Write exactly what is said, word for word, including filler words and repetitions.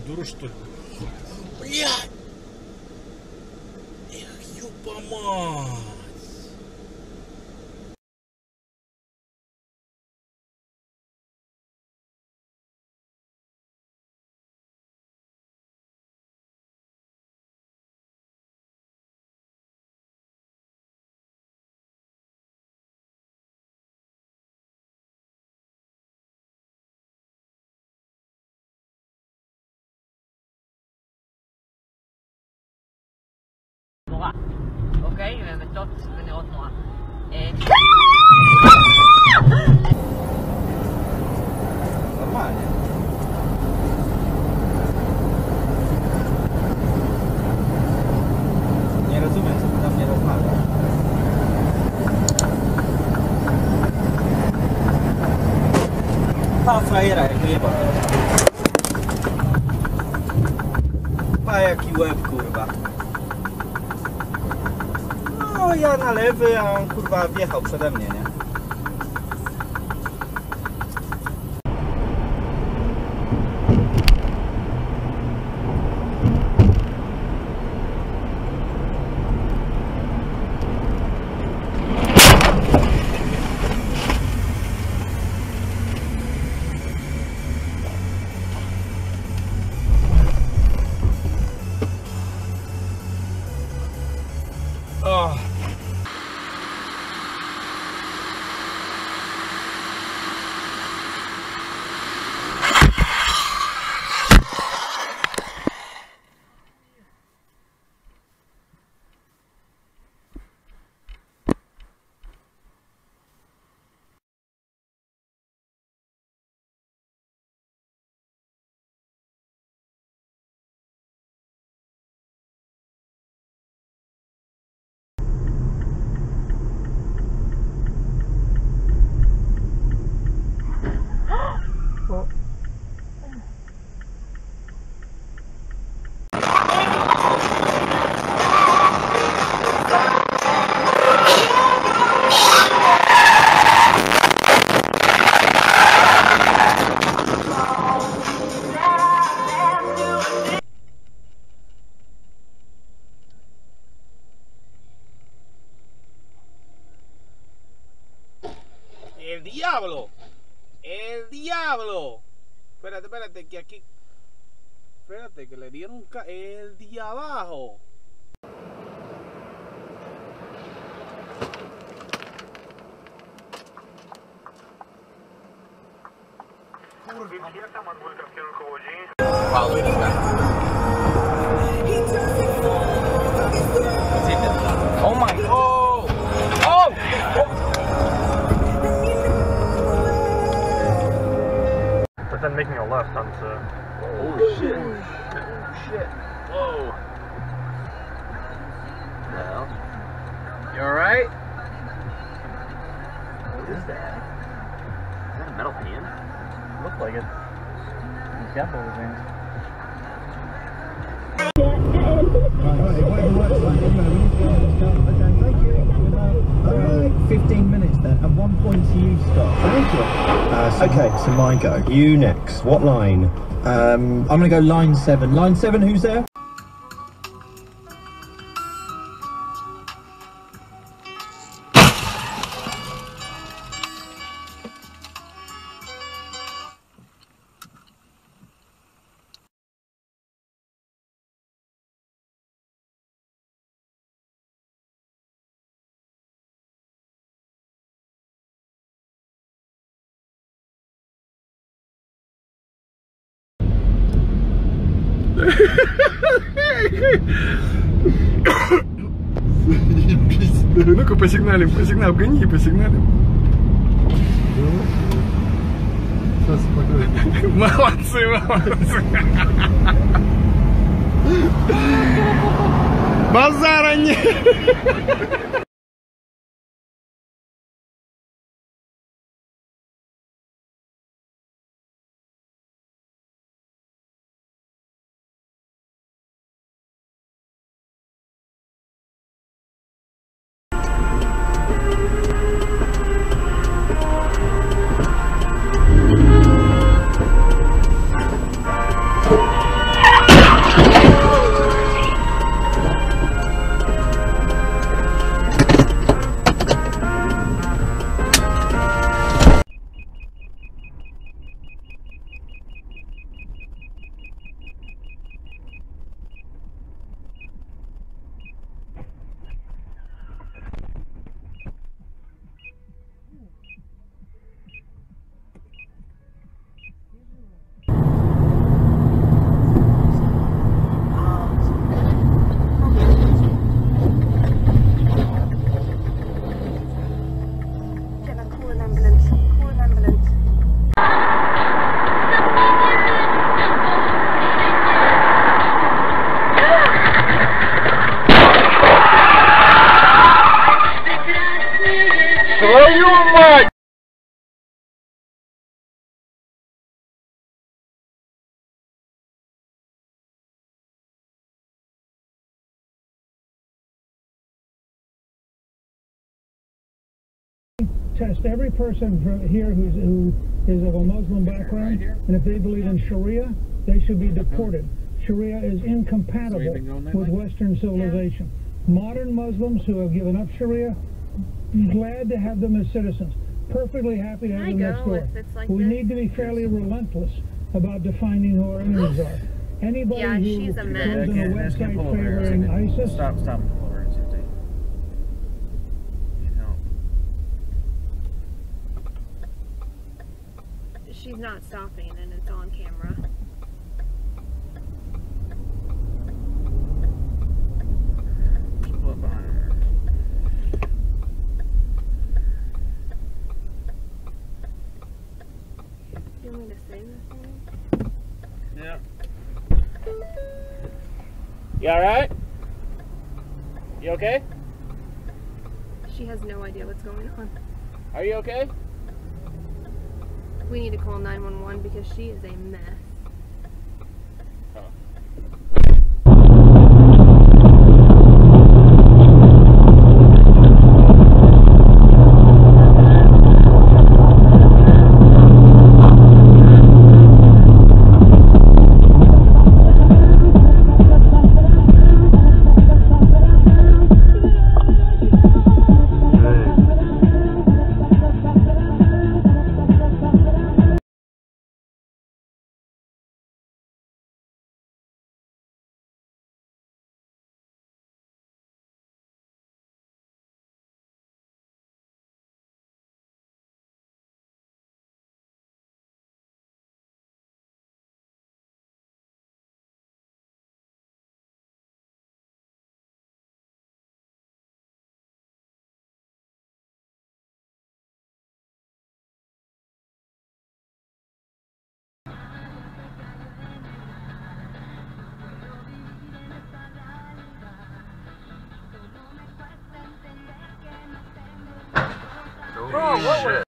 дура, что ли? Блядь! Эх, ёпа мать! תנועה, אוקיי? והן מתות ונראות נורא. Normalnie. Nie rozumiem, co ty tam nie rozmawiasz. Pa frajera, jak jeba. Pa jaki łeb, kurwa. No ja na lewy, a on kurwa wjechał przede mnie, nie? Oh. ¡El diablo! ¡El diablo! Espérate, espérate, que aquí... Espérate, que le dieron un ca... ¡El de abajo! Wow, look at this guy. Oh my god. Oh! Oh! But then making a left onto... Oh shit. Oh shit. Whoa. Well. You alright? What is that? Is that a metal pan? Looked like it. He's got both hands. fifteen minutes then, and one point to you start. Thank you. Uh, so okay, so my go. You next. What line? Um, I'm gonna go line seven. Line seven, who's there? Ну-ка посигналим, посигналим, гони, посигналим. Молодцы, молодцы. Базара нет. test every person from here who's, who is of a Muslim background, and if they believe in Sharia, they should be deported. Sharia is incompatible with Western civilization. Modern Muslims who have given up Sharia, glad to have them as citizens. Perfectly happy to have I them next go door. if it's like we this. need to be fairly relentless about defining who our enemies are. Anybody Yeah, who she's a goes mess. on a Can't- can't website pull over here. favoring ISIS, Stop, stop and pull over and see if they need help. She's not stopping and it's on camera. Just pull up behind her. Do you want me to say this? Yeah. You alright? You okay? She has no idea what's going on. Are you okay? We need to call nine one one because she is a mess. Bro, what was